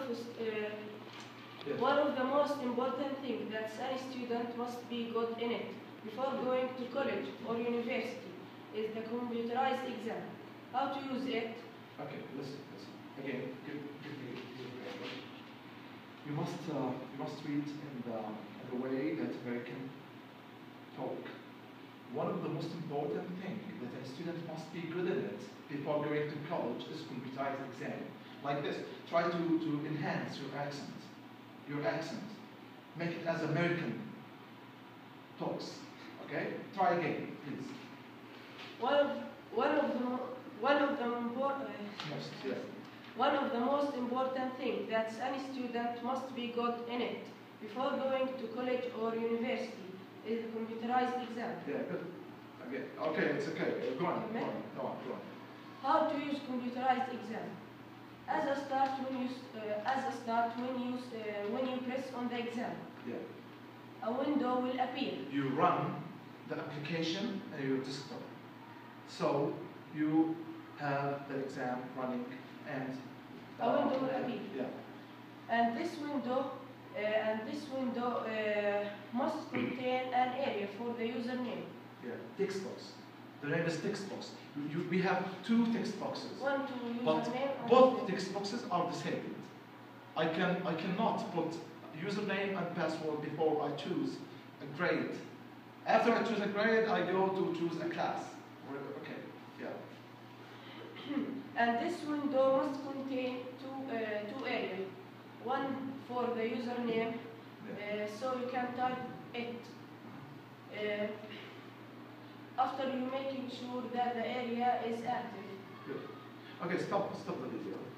one of the most important things that any student must be good in it before going to college or university is the computerized exam. How to use it? Okay, listen. Again, give me your paper. You must read in the way that American talk. One of the most important things that a student must be good at it before going to college is computerized exam. Like this, try to enhance your accent. Make it as American talks. Okay? Try again, please. One of the most important things that any student must be good in it before going to college or university is the computerized exam. Yeah, good. Okay, it's okay. Go on. How to use computerized exam? As a start, when you press on the exam, a window will appear. You run the application on your desktop. So you have the exam running and a window will appear. Yeah. And this window must contain an area for the username. Yeah, text box. The name is text box. We have two text boxes. One to username. But both text boxes are disabled. I cannot put username and password before I choose a grade. After I choose a grade, I go to choose a class. Okay, yeah. And this window must contain two areas. One for the username, so you can type it. After you making sure that the area is active. Good. Okay, stop the video.